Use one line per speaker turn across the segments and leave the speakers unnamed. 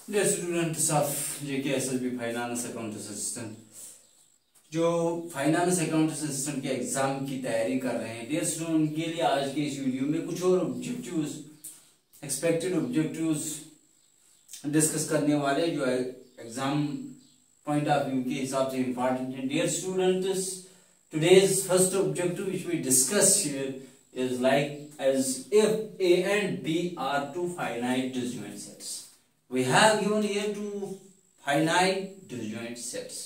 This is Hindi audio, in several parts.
Dear students of JK SSB finance account assistant, जो फाइनेंस अकाउंट असिस्टेंट के एग्जाम की तैयारी कर रहे हैं, डियर स्टूडेंट, उनके लिए आज के इस वीडियो में कुछ और ऑब्जेक्टिव्स, एक्सपेक्टेड ऑब्जेक्टिव्स डिस्कस करने वाले जो है एग्जाम पॉइंट ऑफ व्यू के हिसाब से इंपॉर्टेंट है। Dear students, today's first objective which we discuss here is like as if A and B are two finite disjoint sets. We have given here two finite disjoint sets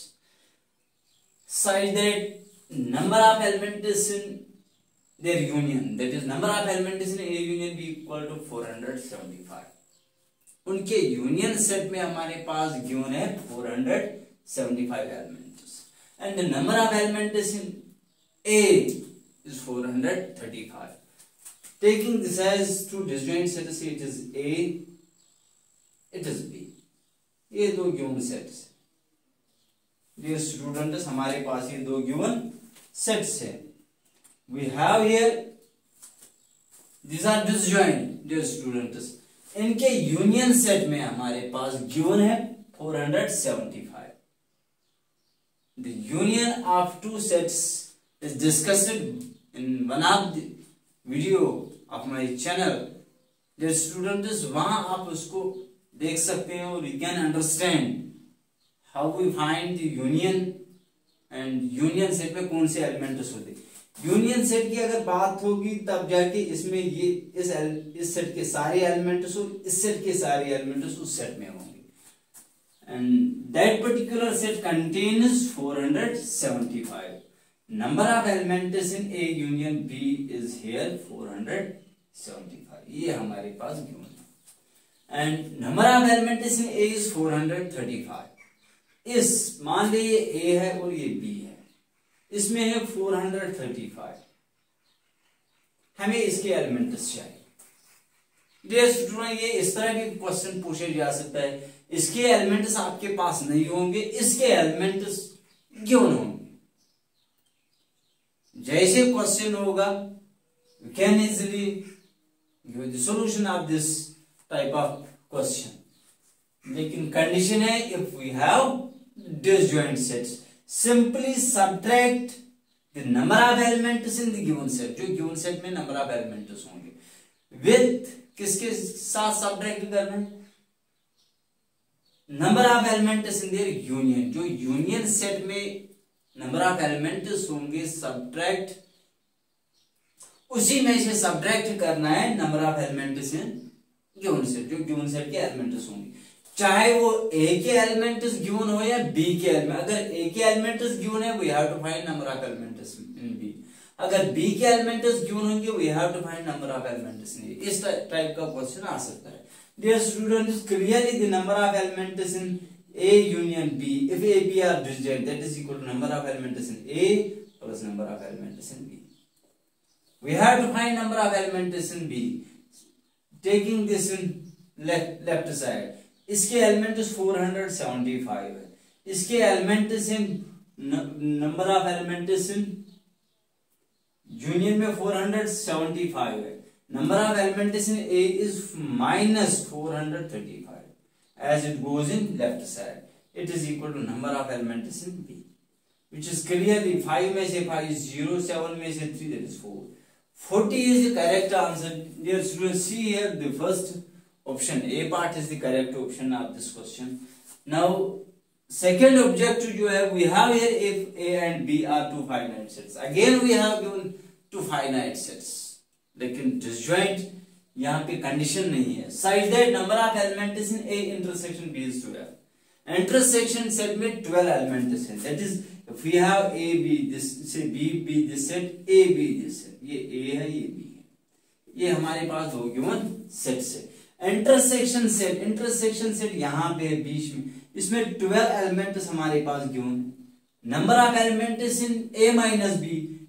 such that number of elements in their union, that is number of elements in A union B equal to 475. उनके यूनियन सेट में हमारे पास गिवन है 475 elements and the number of elements in A is 435. Taking this as two disjoint sets, it is A, it is B. ये दो गिवन सेट्स है। Dear students, हमारे पास ये दो गिवन सेट्स है। We have here, these are disjoint, dear students. इनके यूनियन सेट में हमारे पास गिवन है 475. The union of two sets is discussed in one of the video of my channel. Dear students, वहां आप उसको देख सकते हैं और you can understand how we find the union and union set में कौन से एलिमेंट्स होते हैं। यूनियन सेट की अगर बात होगी तब जाके इसमें ये इस सेट के सारे एलिमेंट्स और इस सेट के सारे एलिमेंट्स उस सेट में होंगे and that particular set contains 475. Number of elements in A union B is here 475. ये हमारे पास गिवन है and number of elements in A is 435. इस मान लीजिए A है और ये B है, इसमें है 435. हमें इसके एलिमेंट्स चाहिए। डियर स्टूडेंट, ये इस तरह भी क्वेश्चन पूछे जा सकता है, इसके एलिमेंट्स आपके पास नहीं होंगे, इसके एलिमेंट्स गिवन होंगे। जैसे क्वेश्चन होगा, you can easily give the solution of this type of question. लेकिन कंडीशन है, if we have disjoint sets, simply subtract the number of elements in the given set, जो given set में number of elements होंगे, with किसके साथ सब्ट्रैक्ट करना है? Number of elements in their union, जो यूनियन सेट में नंबर ऑफ एलिमेंट्स होंगे, सब्ट्रैक्ट उसी में से सब्ट्रैक्ट करना है number of elements in given set, जो गिवन सेट के एलिमेंट्स होंगे, चाहे वो ए के एलिमेंट्स गिवन हो या बी के एलिमेंट। अगर ए के एलिमेंट्स गिवन है, we have to find number of elements in B. अगर बी के एलिमेंट्स गिवन होंगे, we have to find number of elements in A. इस टाइप का क्वेश्चन आ सकता है। Dear students, clearly the number of elements in A union B, if A B are disjoint, that is equal to number of elements in A plus number of elements in B. We have to find number of elements in B. Taking this in left side, इसके एलिमेंट्स 475 है, इसके elements in number of elements in union में 475 है, number of elements in A is minus 435 as it goes in left side. It is equal to number of elements in B, which is clearly 5 में से 5 is 0, 7 में से 3, that is 4. 40 is the correct answer. Dear students, see here the first option, A part is the correct option of this question. Now second objective जो है, we have here if A and B are two finite sets. Again we have given two finite sets, लेकिन disjoint यहाँ पे कंडीशन नहीं है। Such that number of elements in A intersection B is 12. Intersection set में 12 elements हैं। That is, if we have A B this, say B B this set, A B this set, ये A है, ये B है, ये हमारे पास दो गिवन सेट्स है। इंटरसेक्शन सेट यहाँ पे बीच में, इसमें 12 एलिमेंट्स हमारे पास गिवन है। Number of elements in A minus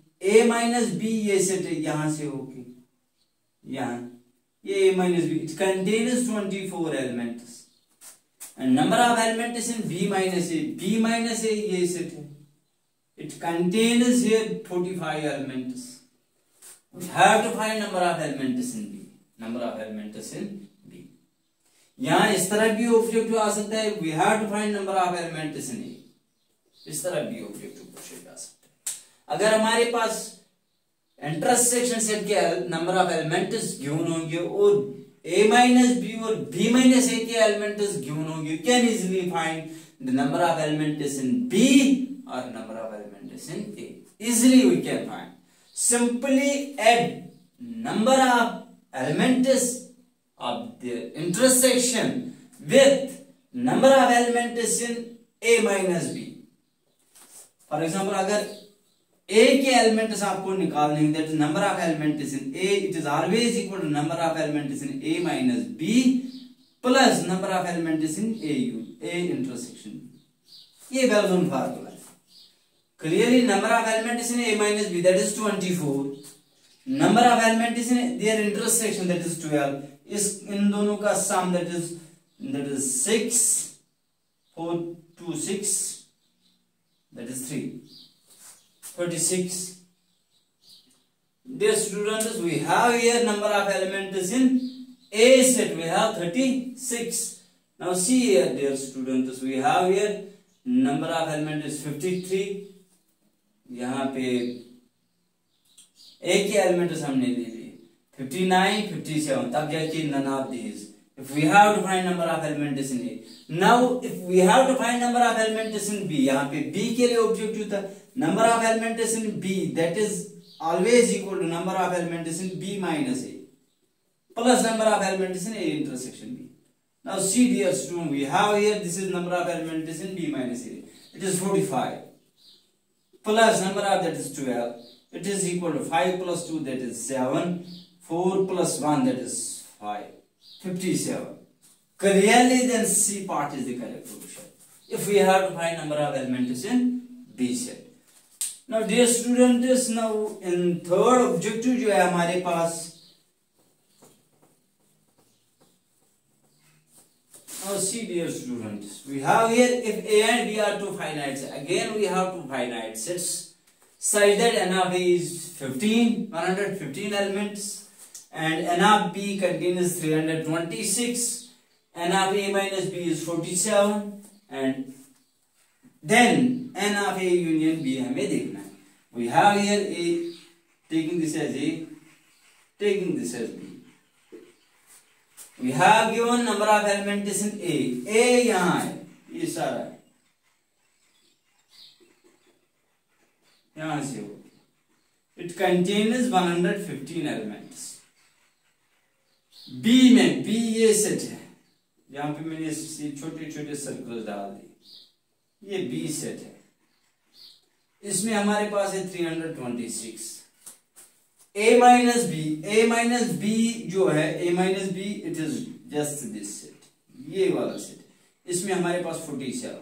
B, ये सेट है, यहां से होके यहाँ ये A minus B, it contains 24 elements and number of elements in B minus A, ये सेट है, it contains here 45 elements. We have to find number of elements in B. यहाँ इस तरह भी ऑब्जेक्टिव आ सकता है, we have to find number of elements in A, इस तरह भी ऑब्जेक्टिव क्वेश्चन आ सकता है। अगर हमारे पास इंटरसेक्शन सेट के नंबर ऑफ एलिमेंट्स गिवन होंगे और a माइनस बी और b माइनस ए के एलिमेंट्स गिवन होंगे, can easily find the number of elements in b और number of elements in a, easily we can find, simply add number of elements of the intersection with number of elements in a minus b. For example, अगर a के एलिमेंट्स आपको निकालने हैं, that is number of elements in a, it is always equal to number of elements in a minus b plus number of elements in a intersection. ये वेल नोन फार्मूला है। Clearly number of elements in a minus b that is 24, number of elements in their intersection that is 12, इस इन दोनों का sum that is 6, 4 2 6 that is 36. Dear students, we have here number of elements in A set, we have 36. Now see here, dear students, we have here number of elements is 53. यहाँ पे A के elements हमने ले लिए 59, 57, तब जाके none of these. If we have to find number of elements in A, now if we have to find number of elements in B, यहाँ पे B के लिए ऑब्जेक्टिव था number of elements in B, that is always equal to number of elements in B minus A plus number of elements in A intersection B. Now see dear student, we have here this is number of elements in B minus A, it is 45 plus number of that is 12, it is equal to 5 plus 2 that is 7, 4 plus 1 that is 5, 57. Clearly then C part is the correct solution if we have to find number of elements in B set. Now dear students, now in third objective जो है हमारे पास, now see dear students, we have here if A and B are two finite sets, again we have two finite sets such that n of A is 115 elements and n of B contains 326, n of A minus B is 47 and then n of A union B हमें देखना है। We have here A, taking this as A, taking this as B. We have given number of elements in A. A यहाँ है, ये सारा है, यहाँ से हो, it contains 115 elements. B में B ये सेट है, यहाँ पे मैंने छोटे छोटे सर्कल डाल दिए, ये B सेट है, इसमें हमारे पास है 326. A माइनस बी जो है A minus B it is just this set, ये वाला सेट, इसमें हमारे पास 47.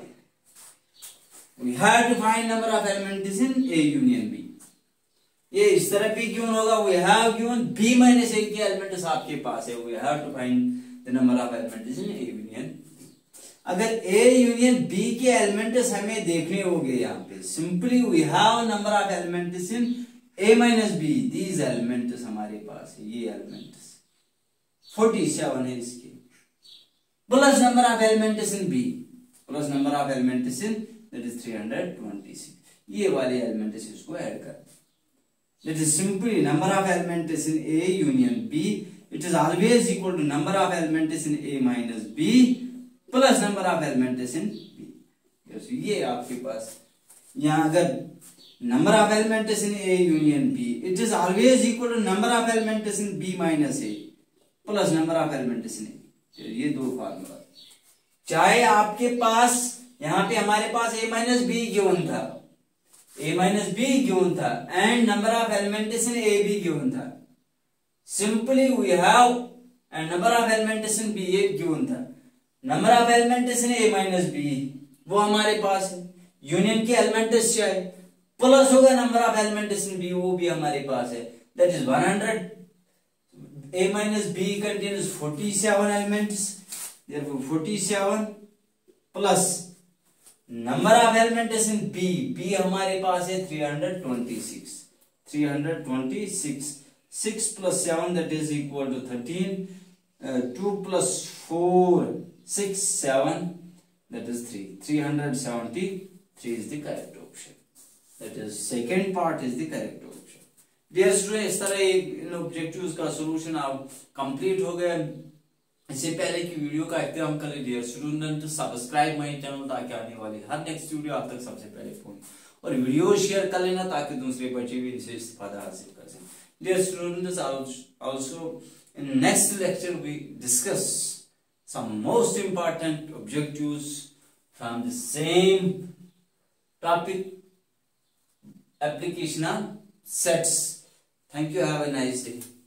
We have to find number of elements in A union B. ये इस तरह भी क्यों होगा, we have given B minus A के एलिमेंट्स आपके पास है, we have to find the number of elements in A union B. अगर A यूनियन B के एलिमेंट्स हमें देखने होंगे यहाँ पे, simply we have number of elements in A minus B, these elements हमारे पास है, ये एलिमेंट्स 47 है इसके, plus number of elements in B, plus number of elements in that is 326, ये वाले एलिमेंट्स इसको ऐड कर, that is simply number of elements in A union B, it is always equal to number of elements in A minus B plus number of elements in B. ये आपके पास यहाँ अगर number of elements in A union B, it is always equal to number of elements in B minus A plus number of elements in A. ये दो फार्मूला, चाहे आपके पास यहाँ पे हमारे पास A माइनस B गिवन था, A माइनस B गिवन था and number of elements in A भी गिवन था, simply we have and number of elements in B given था, number of elements in A minus B वो हमारे पास है, यूनियन के एलिमेंट्स चाहे प्लस होगा number of elements in B वो भी हमारे पास है, that is 100. A minus B contains 47 elements, therefore 47 plus number of elements in B हमारे पास है 326, 6 plus 7 that is equal to 13, 2 plus 4 6 7, that is 3. 373 is the correct option. That is second part is the correct option. Dear student, इस तरह इन ऑब्जेक्टिव्स का सॉल्यूशन आप कंप्लीट हो गया. इससे पहले की वीडियो का एहतराम करें dear student, subscribe my channel ताकि आने वाली हर नेक्स्ट वीडियो आप तक सबसे पहले पहुंचे, और वीडियो शेयर कर लेना ताकि दूसरे बच्चे भी इनसे इस्तेफादा हासिल कर सकें. Dear students, also in next lecture we discuss some most important objectives from the same topic, application of sets. Thank you. Have a nice day.